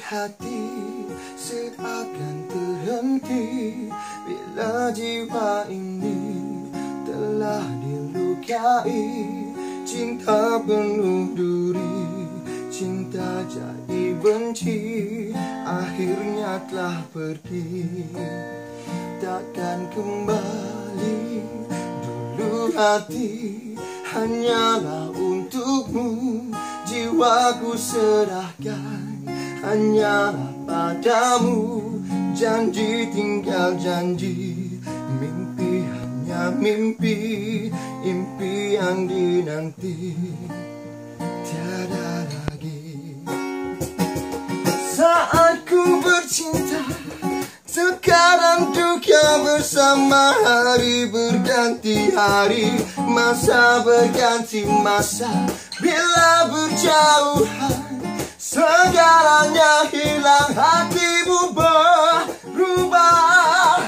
hati seakan terhenti bila jiwa ini telah dilukai. Cinta penuh duri, cinta jadi benci, akhirnya telah pergi, takkan kembali. Dulu hati hanyalah untukmu, jiwaku serahkan hanyalah padamu. Janji tinggal janji, mimpi hanya mimpi, impian dinanti tiada lagi. Saat ku bercinta, sekarang duka bersama, hari berganti hari, masa berganti masa. Bila berjauhan, segalanya hilang, hatimu berubah.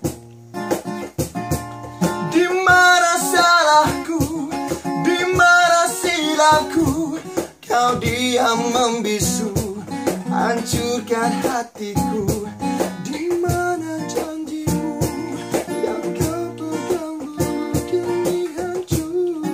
Di mana salahku, di mana silapku, kau diam membisu, hancurkan hatiku. Di mana janjimu yang kau pegang begini hancur?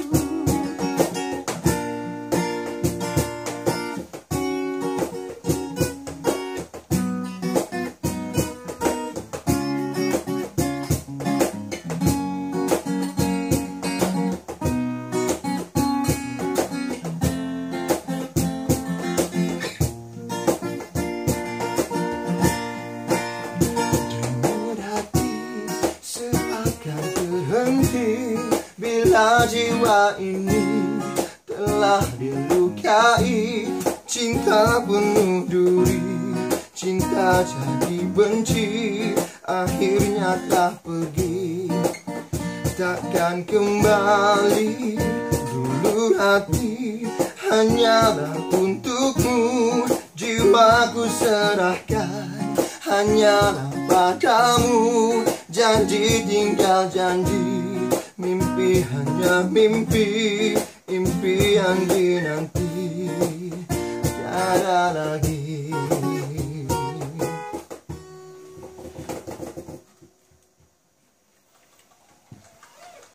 Berhenti bila jiwa ini telah dilukai. Cinta penuh duri, cinta jadi benci, akhirnya telah pergi, takkan kembali. Dulu hati hanyalah untukmu, jiwaku serahkan hanyalah padamu. Janji tinggal janji, mimpi hanya mimpi, impian dinanti tiada lagi.